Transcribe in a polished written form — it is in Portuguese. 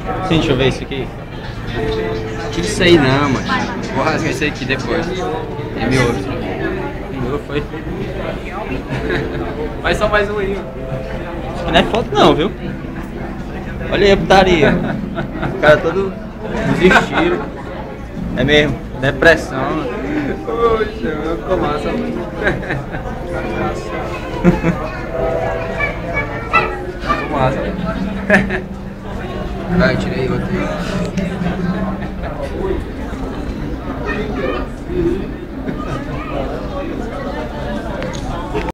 Sim, deixa eu ver isso aqui. Tira isso aí não, mano. Vou rasgar isso aqui depois. É meu outro. Meu foi. Mas só mais um aí, mano. Isso aqui não é foto não, viu? Olha aí a putaria. O cara todo desistido. É mesmo, depressão. Poxa, ficou massa. Ficou massa. Vai, tirei outro aí.